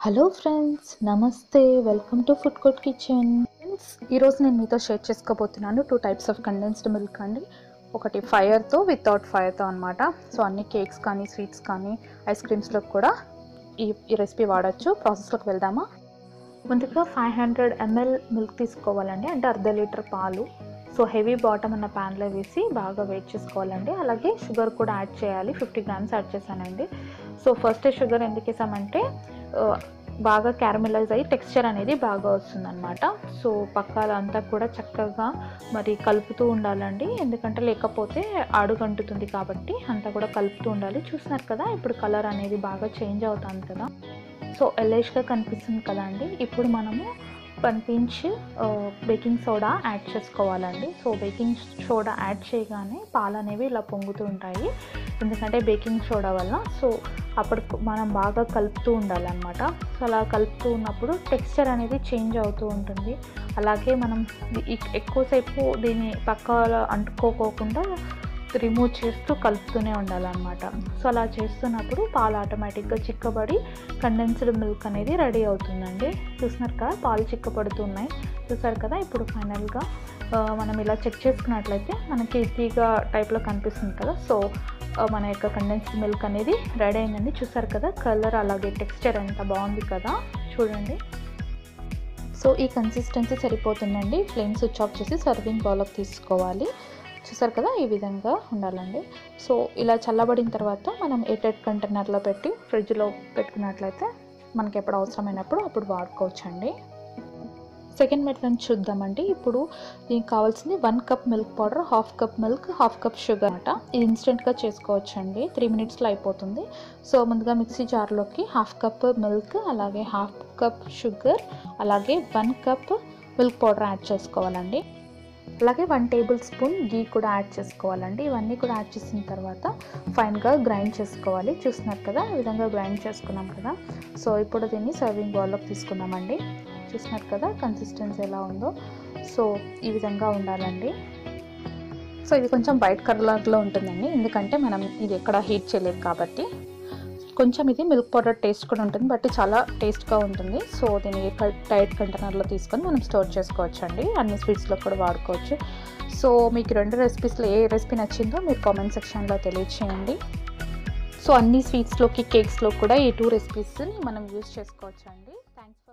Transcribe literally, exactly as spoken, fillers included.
Hello friends, నమస్తే. Welcome to food court kitchen. Friends, ఈరోజు నేను మీతో షేర్ చేసుకోబోతున్నాను two types of condensed milk అండి. ఒకటి ఫైర్తో, వితౌట్ ఫైర్తో అనమాట. సో అన్ని కేక్స్ కానీ, స్వీట్స్ కానీ, ఐస్ క్రీమ్స్లో కూడా ఈ ఈ రెసిపీ వాడచ్చు. ప్రాసెస్లోకి వెళ్దామా? ముందుగా ఫైవ్ హండ్రెడ్ ఎంఎల్ మిల్క్ తీసుకోవాలండి, అంటే అర్ధ లీటర్ పాలు. సో హెవీ బాటమ్ అన్న ప్యాన్లో వేసి బాగా వేట్ చేసుకోవాలండి. అలాగే షుగర్ కూడా యాడ్ చేయాలి. ఫిఫ్టీ గ్రామ్స్ యాడ్ చేశానండి. సో ఫస్ట్ షుగర్ ఎందుకు వేసామంటే బాగా క్యారమలైజ్ అయ్యి టెక్స్చర్ అనేది బాగా వస్తుందన్నమాట. సో పక్కాల అంతా కూడా చక్కగా మరి కలుపుతూ ఉండాలండి, ఎందుకంటే లేకపోతే అడుగంటుతుంది కాబట్టి అంతా కూడా కలుపుతూ ఉండాలి. చూస్తున్నారు కదా, ఇప్పుడు కలర్ అనేది బాగా చేంజ్ అవుతుంది కదా. సో ఎల్లేష్గా కనిపిస్తుంది కదా అండి. ఇప్పుడు మనము one pinch baking soda add చేసుకోవాలండి. సో బేకింగ్ సోడా యాడ్ చేయగానే పాలు అనేవి ఇలా పొంగుతూ ఉంటాయి, ఎందుకంటే బేకింగ్ సోడా వల్ల. సో అప్పుడు మనం బాగా కలుపుతూ ఉండాలన్నమాట. సో అలా కలుపుతూ ఉన్నప్పుడు టెక్స్చర్ అనేది చేంజ్ అవుతూ ఉంటుంది. అలాగే మనం ఎక్కువసేపు దీన్ని పక్కన అంటుకోకుండా రిమూవ్ చేస్తూ కలుపుతూనే ఉండాలన్నమాట. సో అలా చేస్తున్నప్పుడు పాలు ఆటోమేటిక్గా చిక్కబడి కండెన్స్డ్ మిల్క్ అనేది రెడీ అవుతుందండి. చూస్తున్నారు కదా, పాలు చిక్కబడుతున్నాయి. చూసారు కదా, ఇప్పుడు ఫైనల్గా మనం ఇలా చెక్ చేసుకున్నట్లయితే మనకి తీగ టైప్లో కనిపిస్తుంది కదా. సో మన యొక్క కండెన్స్డ్ మిల్క్ అనేది రెడీ అయిందండి. చూసారు కదా, కలర్ అలాగే టెక్స్చర్ ఎంత బాగుంది కదా, చూడండి. సో ఈ కన్సిస్టెన్సీ సరిపోతుందండి. ఫ్లేమ్ స్విచ్ ఆఫ్ చేసి సర్వింగ్ బౌల్లోకి తీసుకోవాలి. చూసారు కదా, ఈ విధంగా ఉండాలండి. సో ఇలా చల్లబడిన తర్వాత మనం ఎయిటెడ్ కంటైనర్లో పెట్టి ఫ్రిడ్జ్లో పెట్టుకున్నట్లయితే మనకి ఎప్పుడు అవసరమైనప్పుడు అప్పుడు వాడుకోవచ్చండి. సెకండ్ మెథడ్ చూద్దామండి. ఇప్పుడు దీనికి కావాల్సింది one cup milk powder, half cup milk, half cup sugar అనమాట. ఇది ఇన్స్టెంట్గా చేసుకోవచ్చండి, త్రీ మినిట్స్లో అయిపోతుంది. సో ముందుగా మిక్సీ జార్లోకి హాఫ్ కప్ మిల్క్, అలాగే హాఫ్ కప్ షుగర్, అలాగే one cup milk powder add చేసుకోవాలండి. అలాగే వన్ టేబుల్ స్పూన్ గీ కూడా యాడ్ చేసుకోవాలండి. ఇవన్నీ కూడా యాడ్ చేసిన తర్వాత ఫైన్గా గ్రైండ్ చేసుకోవాలి. చూస్తున్నారు కదా, ఈ విధంగా గ్రైండ్ చేసుకున్నాం కదా. సో ఇప్పుడు దీన్ని సర్వింగ్ బౌల్లోకి తీసుకుందామండి. చూస్తున్నారు కదా కన్సిస్టెన్సీ ఎలా ఉందో. సో ఈ విధంగా ఉండాలండి. సో ఇది కొంచెం వైట్ కలర్లో ఉంటుందండి, ఎందుకంటే మనం ఇది ఎక్కడ హీట్ చేయలేదు కాబట్టి. కొంచెం ఇది మిల్క్ పౌడర్ టేస్ట్ కూడా ఉంటుంది, బట్ చాలా టేస్ట్గా ఉంటుంది. సో దీన్ని టైట్ కంటైనర్లో తీసుకొని మనం స్టోర్ చేసుకోవచ్చు అండి. అన్ని స్వీట్స్లో కూడా వాడుకోవచ్చు. సో మీకు రెండు రెసిపీస్లో ఏ రెసిపీ నచ్చిందో మీరు కామెంట్ సెక్షన్లో తెలియచేయండి. సో అన్ని స్వీట్స్లోకి, కేక్స్లో కూడా ఈ టూ రెసిపీస్ని మనం యూజ్ చేసుకోవచ్చు అండి. థ్యాంక్స్.